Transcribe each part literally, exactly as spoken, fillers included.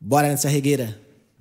Bora nessa regueira.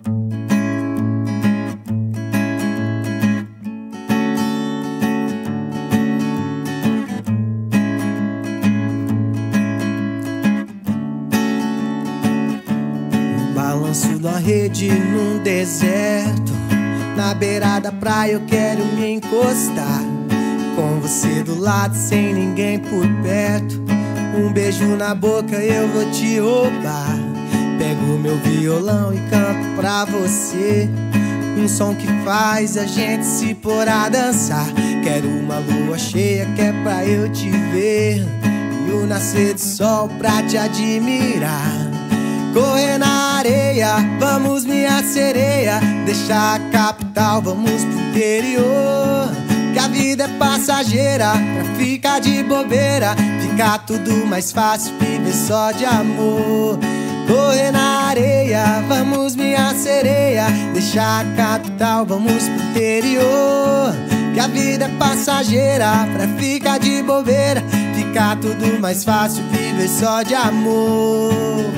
Balanço da rede num deserto, na beira da praia eu quero me encostar, com você do lado sem ninguém por perto. Um beijo na boca eu vou te roubar. Pego meu violão e canto pra você, um som que faz a gente se pôr a dançar. Quero uma lua cheia que é pra eu te ver, e o nascer do sol pra te admirar. Correr na areia, vamos minha sereia, deixar a capital, vamos pro interior. Que a vida é passageira, pra ficar de bobeira, ficar tudo mais fácil, viver só de amor. Correr na areia, vamos minha sereia, deixar a capital, vamos pro interior. Que a vida é passageira, pra ficar de bobeira, ficar tudo mais fácil, viver só de amor.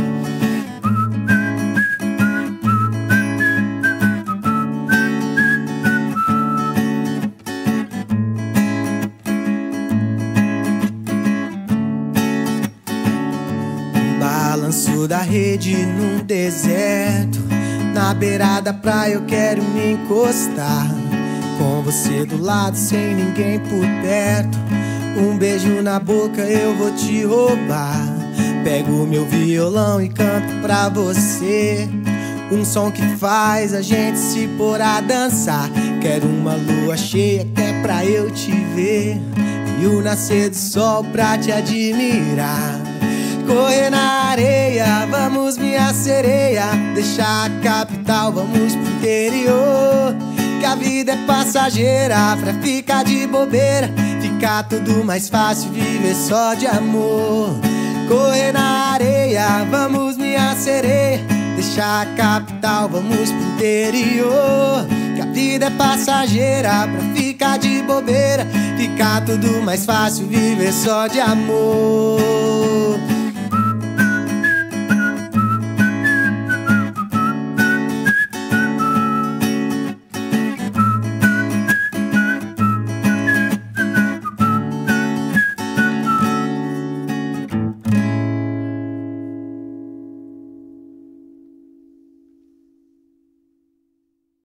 Balanço da rede num deserto, na beira da praia eu quero me encostar, com você do lado sem ninguém por perto. Um beijo na boca eu vou te roubar. Pego meu violão e canto pra você, um som que faz a gente se pôr a dançar. Quero uma lua cheia que é pra eu te ver, e o nascer do sol pra te admirar. Correr na areia, vamos minha sereia, deixar a capital, vamos pro interior. Que a vida é passageira, pra ficar de bobeira, ficar tudo mais fácil, viver só de amor. Correr na areia, vamos minha sereia, deixar a capital, vamos pro interior. Que a vida é passageira, pra ficar de bobeira, ficar tudo mais fácil, viver só de amor.